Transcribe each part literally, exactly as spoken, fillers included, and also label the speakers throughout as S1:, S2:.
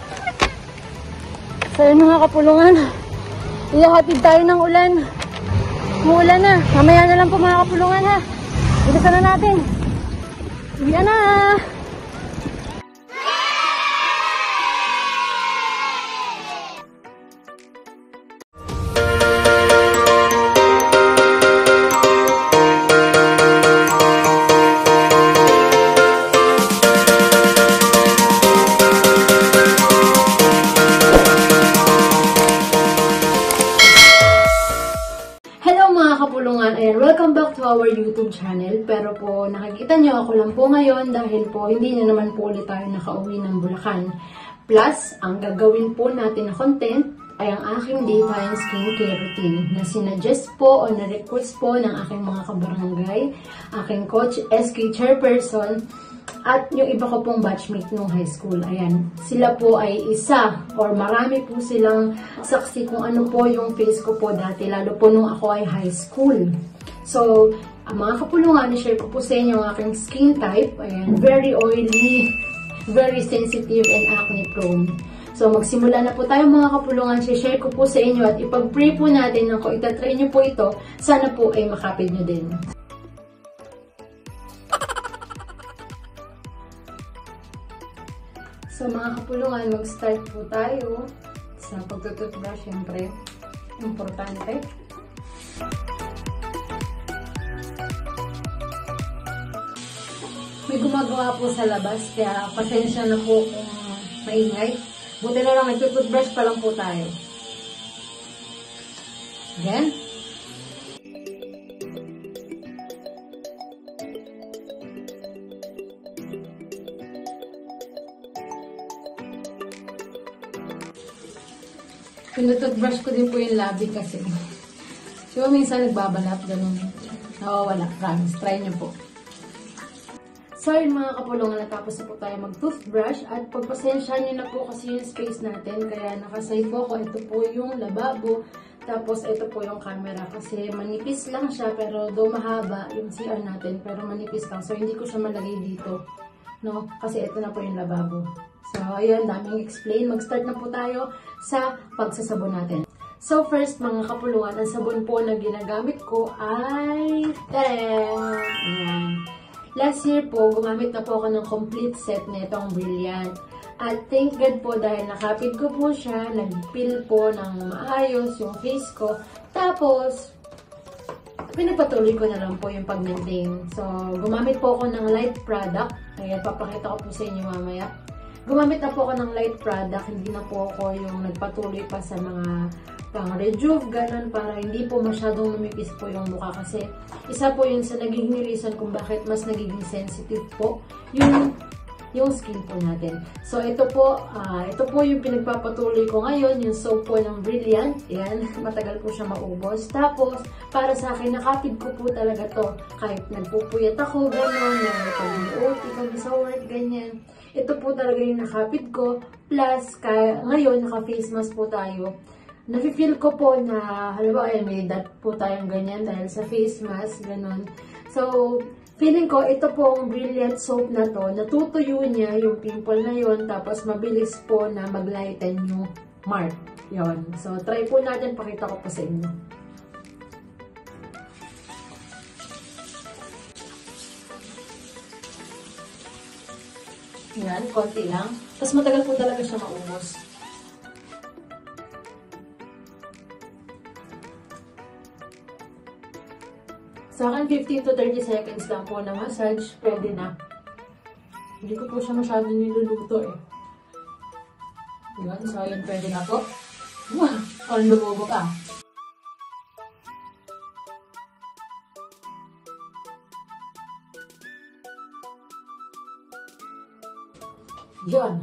S1: So yun mga kapulungan, ihahatid tayo ng ulan. Muulan na. Mamaya na lang po mga kapulungan ha. Bilisan na natin. Uwian na.
S2: Ayan, welcome back to our YouTube channel. Pero po, nakikita nyo ako lang po ngayon dahil po hindi na naman po ulit tayo nakauwi ng Bulacan. Plus, ang gagawin po natin na content ay ang aking daytime skincare routine na sinuggest po o na-request po ng aking mga kabarangay, aking coach, S K chairperson, at yung iba ko pong batchmate nung high school. Ayan, sila po ay isa or marami po silang saksi kung ano po yung face ko po dati, lalo po nung ako ay high school. So, ang mga kapulungan, i-share ko po sa inyo ang aking skin type. Ayan, very oily, very sensitive, and acne prone. So, magsimula na po tayo mga kapulungan. I-share ko po sa inyo at ipag-pray po natin na kung itatry nyo po ito, sana po ay makapid nyo din. So, mga kapulungan, mag-start po tayo sa pagtututbrush, syempre. Importante. May gumagawa po sa labas, kaya pasensya na po kung maingay. Buti na lang, nagtututbrush pa lang po tayo. Again. Pinututbrush ko din po yung labi kasi. So, minsan nagbabalat, ganun. Nawawala, promise. Try nyo po. So, yun mga kapulungan, natapos na po tayo mag-toothbrush at pagpasensya nyo na po kasi yung space natin. Kaya nakasave po ako. Ito po yung lababo. Tapos, ito po yung camera. Kasi manipis lang siya, pero do mahaba yung C R natin. Pero manipis lang. So, hindi ko siya malagay dito. No? Kasi ito na po yung lababo. So, ayun, daming explain. Mag-start na po tayo sa pagsasabon natin. So, first, mga kapulungan, ang sabon po na ginagamit ko ay... Tadam! Ayan. Last year po, gumamit na po ako ng complete set na itong Brilliant. At thank God po dahil nakapid ko po siya, nag-peel po ng maayos yung face ko. Tapos, pinagpatuloy ko na lang po yung pag-maintain. So, gumamit po ako ng light product. Ayan, papakita ko po sa inyo mamaya. Gumamit na po ako ng light product. Hindi na po ako yung nagpatuloy pa sa mga pang-rejuve, ganun, para hindi po masyadong lumipis po yung mukha. Kasi isa po yun sa nagiging reason kung bakit mas nagiging sensitive po yung, yung skin po natin. So, ito po, uh, ito po yung pinagpapatuloy ko ngayon, yung soap po ng Brilliant. Yan, matagal po siya maubos. Tapos, para sa akin, nakapid ko po talaga to. Kahit nagpupuyat ako, gano'n, nag-O T kami sa work, ganyan. Ito po talaga yung nakapid ko. Plus, kaya, ngayon, naka-face mask po tayo. Nafe-feel ko po na, halimbawa, ayan, may dot po tayong ganyan dahil sa face mask, gano'n. So, feeling ko, ito po ang Brilliant soap na to, natutuyo niya yung pimple na yun, tapos mabilis po na mag-lighten yung mark. Yun. So, try po natin, pakita ko po sa inyo. Yan, konti lang. Tapos matagal po talaga siya maubos. Sa akin, fifteen to thirty seconds lang po na massage, pwede na. Hindi ko po siya masyado niluluto eh. Yun, so yun, pwede na po. Parang lumubo ka. Yun.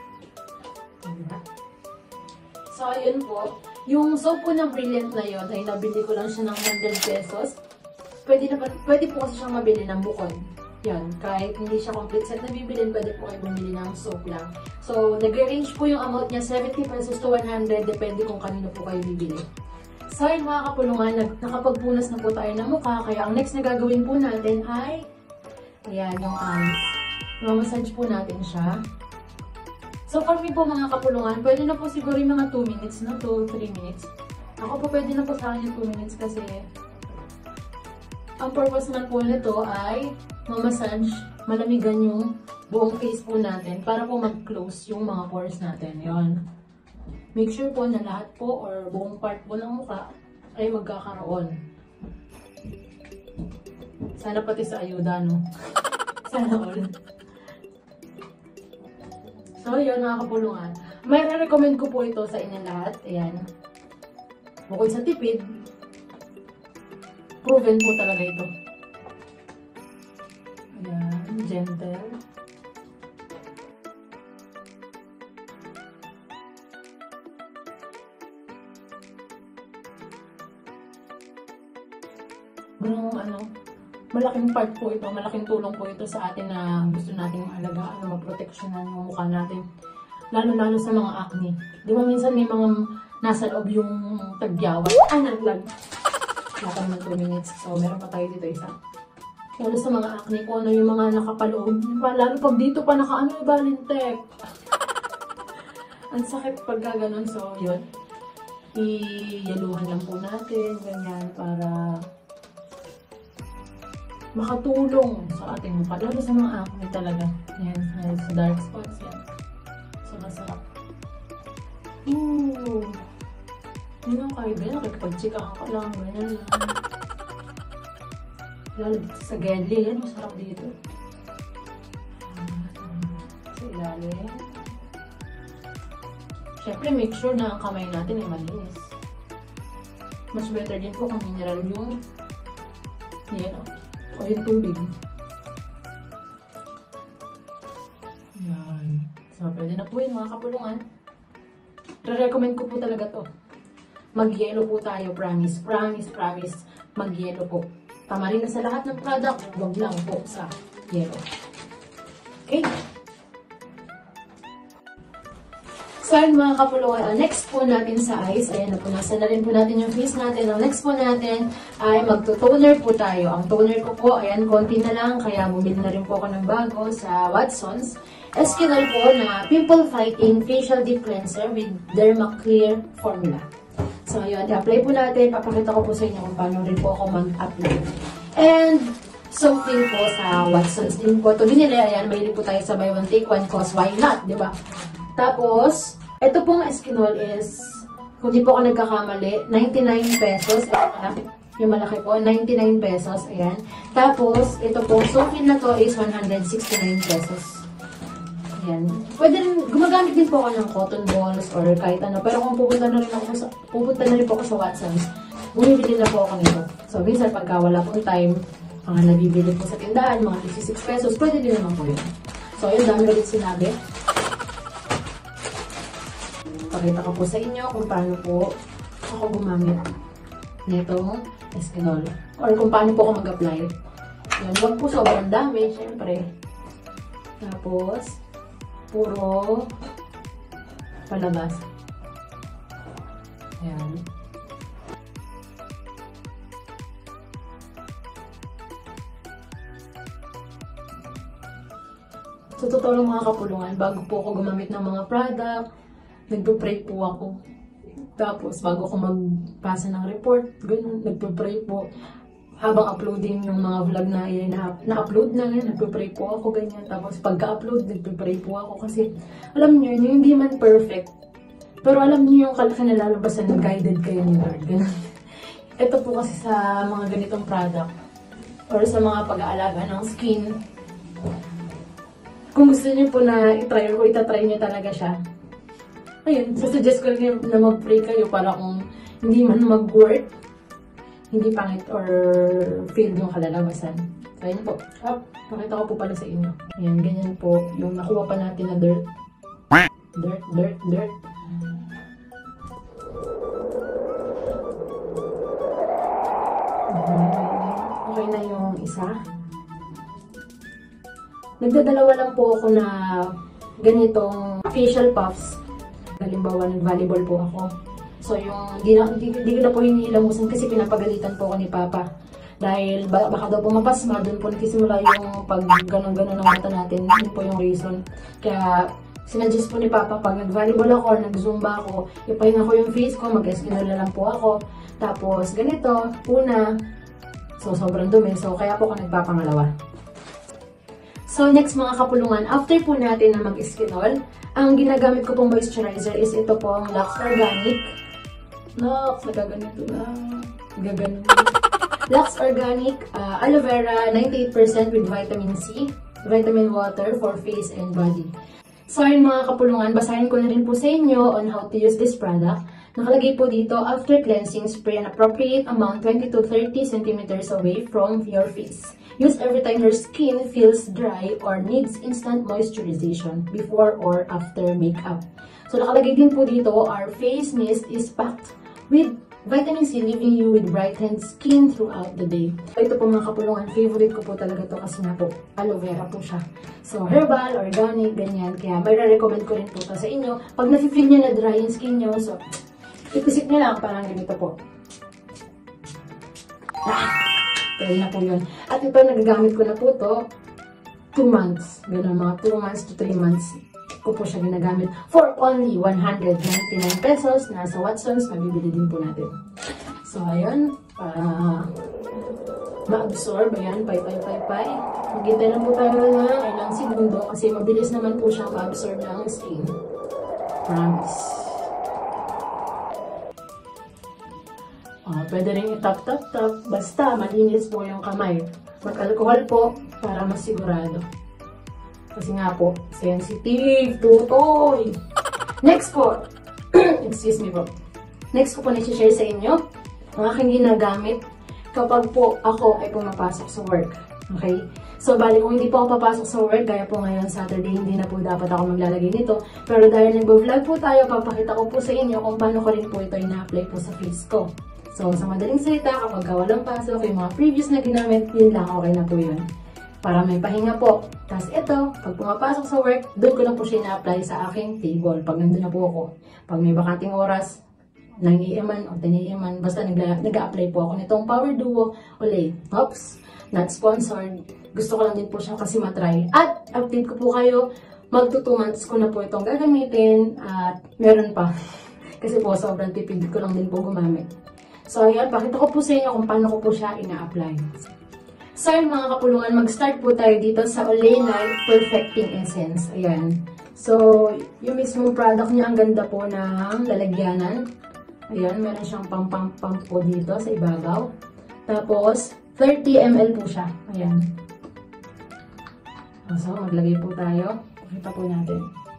S2: So, ayun po. Yung soap po ng Brilliant na yun, ay nabili ko lang siya ng one hundred pesos. Pwede, na, pwede po kasi siyang mabili ng bukod. Yan, kahit hindi siya complete set na bibilin, pwede po kayo bumili ng soap lang. So, nag-range po yung amount niya, seventy pesos to one hundred, depende kung kanino po kayo bibili. So, yun mga kapulungan, nakapagpunas na po tayo ng mukha, kaya ang next na gagawin po natin ay, ayan, yung eyes. Mamassage po natin siya. So, So for me po mga kapulungan, pwede na po siguro yung mga two minutes na, two to three minutes. Ako po pwede na po sa akin yung two minutes kasi ang purpose na po nito ay mamassage, malamigan yung buong face po natin para po mag-close yung mga pores natin. Yun. Make sure po na lahat po or buong part po ng mukha ay magkakaroon. Sana pati sa ayuda, no? Sana all. So, yun mga kapulungan. May re-recommend ko po ito sa inyo lahat. Ayan. Bukod sa tipid, proven po talaga ito. Ayan. Gentle. Yung ano, malaking part po ito, malaking tulong po ito sa atin na gusto nating maalagaan, na maproteksyonan yung mukha natin. Lalo-lalo sa mga acne. Di ba minsan may mga nasa loob yung tagyawan? Ay, naglag. Naka naman two minutes. So, meron pa tayo dito isa. Lalo sa mga acne ko, ano yung mga nakapaloob. Lalo pag dito pa naka-ano yung balintek. Ang sakit pag gano'n. So, yun. Iyaluhan lang po natin. Ganyan, para makatulong sa ating mukha. Lalo sa mga acne talaga. Yan, sa dark spots yan. So, masarap. Ooh! Hindi lang kayo ganyan. Nakikipag-chikahan ka lang. Ganyan lang. Lalo dito sa gelly. Yan, masarap dito. Sa ilalim. Siyempre, make sure na ang kamay natin ay malinis. Mas better din po kung mineral yung yan, o yung tubig. Yan. So, pwede na po yun mga kapulungan. Re-recommend ko po talaga to. Mag-yellow po tayo, promise. Promise, promise. Mag-yellow po. Tama rin na sa lahat ng product. Huwag lang po sa yellow. Okay? So, yun mga kapulungan, ang next po natin sa eyes, ayan na po, nasa na rin po natin yung face natin. Ang next po natin ay magto-toner po tayo. Ang toner ko po, ayan, konti na lang, kaya bumili na rin po ako ng bago sa Watsons. Eskinol po na Pimple Fighting Facial Deep Cleanser with Derma Clear Formula. So, yun, i-apply po natin. Papakita ko po sa inyo kung paano rin po ako mag-apply. And, soap din po sa Watsons din po. Ito binili, ayan, may po tayo sa buy one take one cause why not, di ba? Tapos, ito pong Eskinol is, kung di po ako nagkakamali, ninety-nine pesos. Ito, yung malaki po, ninety-nine pesos. Ayan. Tapos, ito pong soapin na to is one hundred sixty-nine pesos. Ayan. Pwede rin, gumagamit din po ako ng cotton balls or kahit ano. Pero kung pupunta na rin ako sa, pupunta na rin po ako sa Watsons, bumibili na po ako nito. So, minsan pagka wala pong time, mga nabibili po sa tindahan, mga fifty-six pesos, pwede din naman po yun. So, yun, dami ulit sinabi. Pakita ko po sa inyo kung paano po ako gumamit nitong Eskinol. Or kung paano po ako mag-apply. Yan, wag po sobrang dami, syempre. Tapos, puro palabas. Ayan. So, totoo lang mga kapulungan, bago po ako gumamit ng mga product, nagpo-pray po ako. Tapos, bago ako magpasa ng report, ganun, nagpo-pray po. Habang uploading yung mga vlog na yun, na-upload na yan, nagpo-pray po ako, ganyan. Tapos, pagka-upload, nagpo-pray po ako. Kasi, alam niyo, yung hindi man perfect, pero alam niyo yung kinalalabasan na guided kayo ni Lord. Ganun. Ito po kasi sa mga ganitong product, or sa mga pag-aalaga ng skin, kung gusto niyo po na itry, o itatry niyo talaga siya, ayun, susuggest ko rin na mag-pray kayo para kung hindi man mag-work, hindi pangit or fail yung kalalabasan. So, ayun po. Ah, pakita ko po pala sa inyo. Ayan, ganyan po. Yung nakuha pa natin na dirt. Dirt, dirt, dirt. Okay na yung isa. Nagdadalawa lang po ako na ganitong facial puffs. Halimbawa, nag-volleyball po ako. So, yung, di, na, di, di ko na po hinihilamusan kasi pinapagalitan po ako ni Papa. Dahil ba, baka daw pumapasma, doon po nagsisimula yung pag ganon-ganon ng mata natin. Yun po yung reason. Kaya, Sinuggest po ni Papa, pag nag-volleyball ako or nag-zumba ako, ipahinga ko yung face ko, mag-eskinol na lang po ako. Tapos, ganito, una, so sobrang dumi, so kaya po ako nagpapangalawa. So, next mga kapulungan, after po natin na mag-eskinol, ang ginagamit ko pong moisturizer is ito pong Lux Organic. Lux, nagaganito na. Nagaganito. Lux Organic uh, Aloe Vera ninety-eight percent with vitamin C, vitamin water for face and body. So ayun mga kapulungan, basahin ko na rin po sa inyo on how to use this product. Nakalagay po dito, after cleansing, spray an appropriate amount twenty to thirty centimeters away from your face. Use every time your skin feels dry or needs instant moisturization before or after makeup. So nakalagay din po dito, our face mist is packed with vitamin C, leaving you with brightened skin throughout the day. So, ito po mga kapulungan, favorite ko po talaga to kasi nga po, aloe vera po siya. So, herbal, organic, ganyan. Kaya may re-recommend ko rin po to sa inyo. Pag nafe-feel nyo na dry yung skin nyo, so, ipisip nyo lang, parang ganito po. Ah! Kaya na po yun. At ito, nagagamit ko na po to, two months. Ganun, mga two months to three months. Ko po siya ginagamit for only one hundred ninety-nine pesos. Nasa Watsons, mabibili din po natin. So, ayun, para ma-absorb, ayan, pay, pay, pay, pay. Maghintay lang po tayo na ilang segundo kasi mabilis naman po siyang ma-absorb ng skin. Promise. Oh, pwede rin i-tap-tap-tap, basta malinis po yung kamay. Mag-alcohol po para mas sigurado. Kasi nga po, sensitive, tutoy. Next po, excuse me po. Next ko po na-share sa inyo, ang aking ginagamit kapag po ako ay pumapasok sa work. Okay? So, bali kung hindi po ako papasok sa work, gaya po ngayon Saturday, hindi na po dapat ako maglalagay nito. Pero dahil nag-vlog po tayo, papakita ko po sa inyo kung paano ko rin po ito ina-apply po sa face ko. So, sa madaling salita, kapag walang pasok, yung mga previous na ginamit, yun lang, okay na po yun. Para may pahinga po. Tapos ito, pag pumapasok sa work, doon ko lang po siya na-apply sa aking table. Pag nandun na po ako. Pag may bakating oras, nine A M man o ten A M man, basta nag-a-apply po ako nitong Power Duo Olay. Oops, not sponsored. Gusto ko lang din po siya kasi matry. At update ko po kayo, magto two months ko na po itong gagamitin at meron pa. Kasi po sobrang tipid ko lang din po gumamit. So ayan, pakita ko po sa inyo kung paano ko po siya ina-apply. So yun mga kapulungan, mag-start po tayo dito sa Olay Night Perfecting Essence. Ayan. So, yung mismong product niya, ang ganda po ng lalagyanan. Ayan, meron siyang pang-pang-pang po dito sa ibabaw. Tapos, thirty milliliters po siya. Ayan. So, maglagay po tayo. Pakita po natin.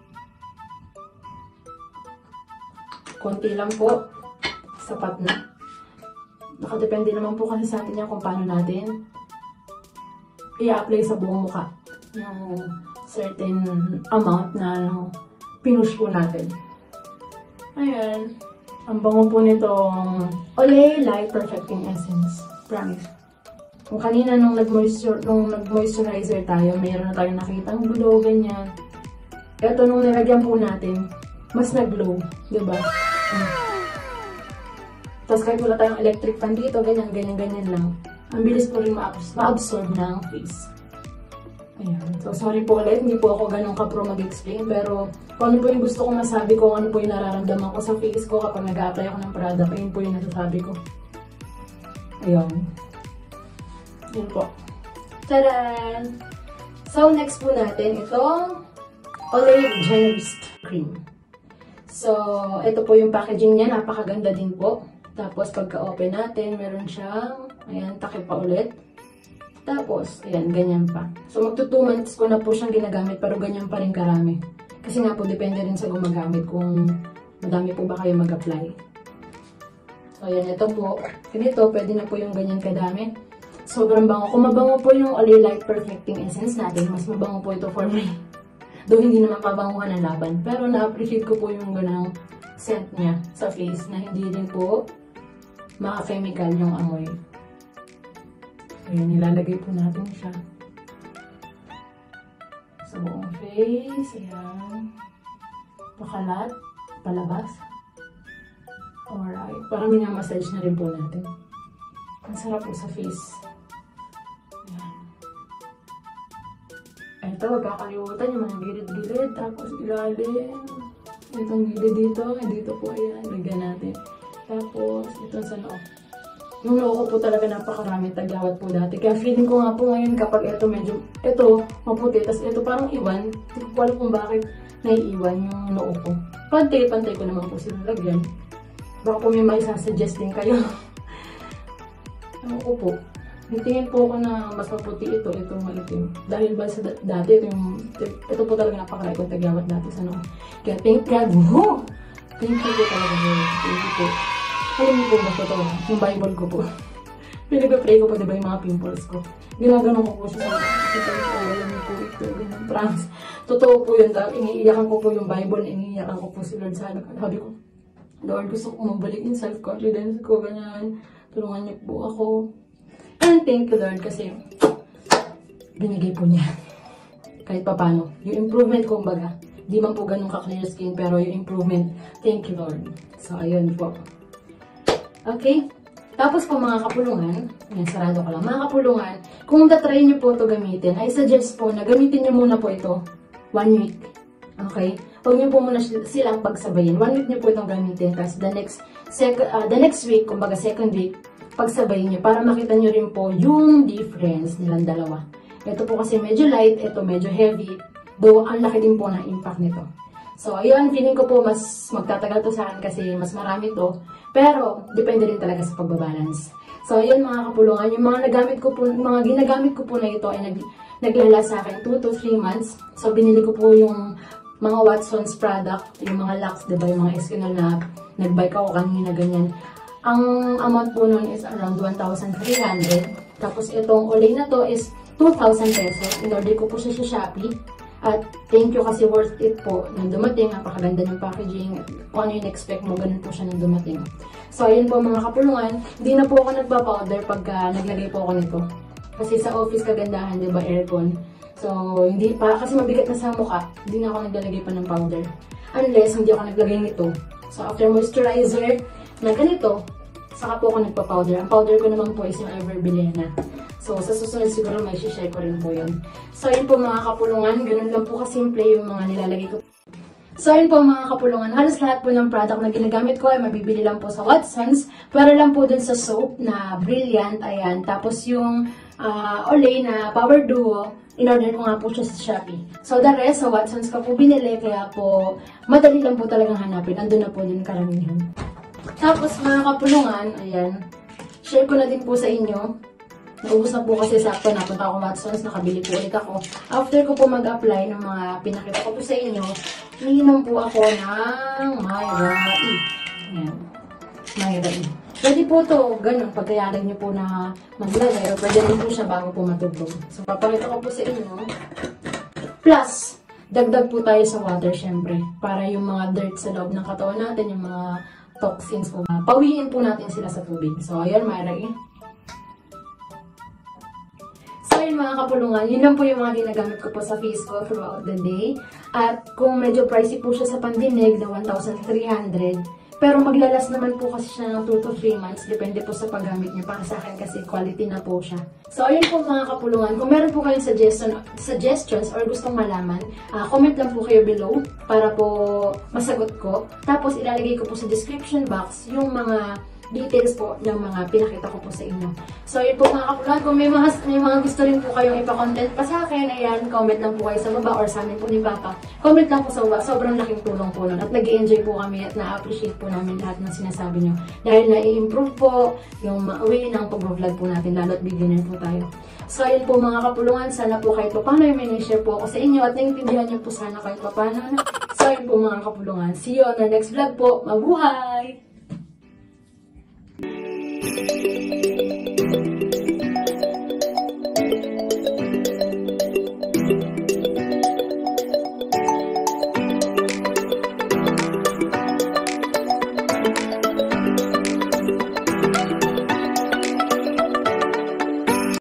S2: Konti lang po. Sapat na. Nakadepende naman po kasi sa atin yan kung paano natin i-apply sa buong mukha yung certain amount na ano, pinush po natin. Ayan. Ang bango po nitong Olay Light Perfecting Essence. Promise. Kung kanina nung nag-moisture, nung nag-moisturizer tayo, mayroon na tayong nakitang glow, ganyan. Ito nung nilagyan po natin, mas nag-glow. Diba? Hmm. Tapos kahit wala tayong electric fan dito, ganyan, ganyan, ganyan lang. Ang bilis po rin ma-absorb ng face. Ayan. So, sorry po ulit. Hindi po ako ganun ka-pro mag-explain. Pero, kung ano po yung gusto kong masabi ko, ano po yung nararamdaman ko sa face ko kapag nag-a-apply ako ng product, ayun po yung nasasabi ko. Ayan. Ayan po. Tadaan! So, next po natin, itong Olay Generist Cream. So, ito po yung packaging niya. Napakaganda din po. Tapos, pagka-open natin, meron siyang, ayan, takip pa ulit. Tapos, ayan, ganyan pa. So, magto two months ko na po siyang ginagamit, pero ganyan pa rin karami. Kasi nga po, depende rin sa gumagamit kung madami po ba kayo mag-apply. So, ayan, ito po. Ganito, pwede na po yung ganyan kadami. Sobrang bango. Kung mabango po yung Olay Light Perfecting Essence natin, mas mabango po ito for me. Though hindi naman pabanguhan ng laban. Pero na-appreciate ko po yung ganang scent niya sa face na hindi din po maka-chemical yung amoy. Ayan, nilalagay po natin siya sa buong face. Ayan. Pakalat, palabas. Alright. Parang minamassage na rin po natin. Ang sarap po sa face. Ayan. Ito, huwag kakalimutan yung mga gilid-gilid. Tapos ilalim. Itong gilid dito. Dito po, ayan. Lagyan natin. Tapos, ito sa loob. Yung loob ko po talaga napakaraming tagyawat po dati. Kaya feeling ko nga po ngayon kapag ito medyo, ito, maputi. Tapos ito parang iwan. Hindi ko po alam kung bakit naiiwan yung loob ko. Pantay-pantay ko naman po sila lagyan. Baka po may may sasuggest din kayo. Ano ko po. Tingin po ako na mas maputi ito, itong maitim. Dahil ba sa dati, ito, yung, ito po talaga napakaray kong tagyawat dati sa noon. Kaya thank God, oh! Thank you po talaga. Thank you po. Alam niyo po ba ito, yung Bible ko po. Pinag-pray ko po, diba yung mga pimples ko. Ginaganon ko po siya sa mga ito, alam niyo po ito, ganyan, promise. Totoo po yun, iniiyakan ko po yung Bible, iniiyakan ko po si Lord sa sabi ko, Lord, gusto ko mabalik yung self-confidence ko, ganyan. Tulungan niyo po ako. And thank you, Lord, kasi binigay po niya. Kahit pa paano. Yung improvement, kumbaga. Di man po ganun ka-clear skin, pero yung improvement, thank you, Lord. So, ayun po. Okay? Tapos po, mga kapulungan, yan, sarado ko lang. Mga kapulungan, kung tatry niyo po ito gamitin, I suggest po na gamitin niyo muna po ito one week. Okay? Huwag niyo po muna silang pagsabayin. One week niyo po itong gamitin. Tapos the next, second, uh, the next week, kumbaga second week, pagsabayin nyo para makita nyo rin po yung difference nilang dalawa. Ito po kasi medyo light, ito medyo heavy, though ang laki din po ng impact nito. So, ayun, feeling ko po mas magtatagal to sa akin kasi mas marami to, pero depende rin talaga sa pagbabalance. So, ayun mga kapulungan, yung mga nagamit ko po, mga ginagamit ko po na ito ay nag, naglala sa akin two to three months. So, binili ko po yung mga Watson's product, yung mga Lux, diba, yung mga Eskinol na nag-buy ako kanina, ganyan. Ang amount po nun is around one thousand three hundred. Tapos itong Olay na to is two thousand pesos. In-order ko po siya sa Shopee. At thank you kasi worth it po nang dumating. Napakaganda ng packaging. Kung ano yung expect mo, ganun po siya nang dumating. So, ayun po mga kapulungan. Hindi na po ako nagpa-powder pagka naglagay po ako nito. Kasi sa office kagandahan, diba, aircon. So, hindi pa, kasi mabigat na sa mukha, hindi na ako naglalagay pa ng powder. Unless, hindi ako naglagay nito. So, after moisturizer na ganito, saka po ako nagpa-powder. Ang powder ko naman po is yung Everbilena. So, sa susunod siguro may share ko rin po yun. So, yun po mga kapulungan. Ganun lang po kasimple yung mga nilalagay ko. So, yun po mga kapulungan. Halos lahat po ng product na ginagamit ko ay mabibili lang po sa Watson's. Pero lang po dun sa soap na Brilliant. Ayan. Tapos yung uh, Olay na Power Duo, in-order ko nga po siya sa Shopee. So, the rest, sa Watson's ko po binili. Kaya po, madali lang po talagang hanapin. Andun na po din karamihan. Tapos mga kapulungan, ayan, share ko na din po sa inyo. Naubos na po kasi sakto, napunta ako Watson's, nakabili po ulit ako. After ko po mag-apply ng mga pinakita ko po sa inyo, ininom po ako ng Myra E. Ayan, Myra E. Pwede po ito, ganun, pagkayarin nyo po na maglagay, o pwede rin po siya bago po matubog. So, papakita ko po sa inyo. Plus, dagdag po tayo sa water, syempre, para yung mga dirt sa loob ng katawan natin, yung mga toxins po. Uh, pawiin po natin sila sa tubig. So, ayan, Myra E. So, ayun mga kapulungan, yun lang po yung mga ginagamit ko po sa face ko throughout the day. At kung medyo pricey po siya sa pandinig, na one thousand three hundred, pero maglalas naman po kasi siya ng two to three months. Depende po sa paggamit niyo. Para sa akin kasi quality na po siya. So, ayun po mga kapulungan. Kung meron po kayong suggestion, suggestions or gustong malaman, uh, comment lang po kayo below para po masagot ko. Tapos, ilalagay ko po sa description box yung mga details po ng mga pinakita ko po sa inyo. So, yun po mga kapulungan. Kung may mga, may mga gusto rin po kayong ipa-content pa sa akin, ayan, comment lang po kayo sa baba or sa amin po ni Papa. Comment lang po sa baba. Sobrang laking tulong po nun. At nag-i-enjoy po kami at na-appreciate po namin lahat ng sinasabi nyo. Dahil na-i-improve po yung way ng pag-vlog po natin, lalo't beginner po tayo. So, ayun po mga kapulungan. Sana po kahit pa paano yung may share po ako sa inyo at naintindihan nyo po sana kahit pa paano. So, ayun po mga kapulungan. See you on the next vlog po. Mabuhay!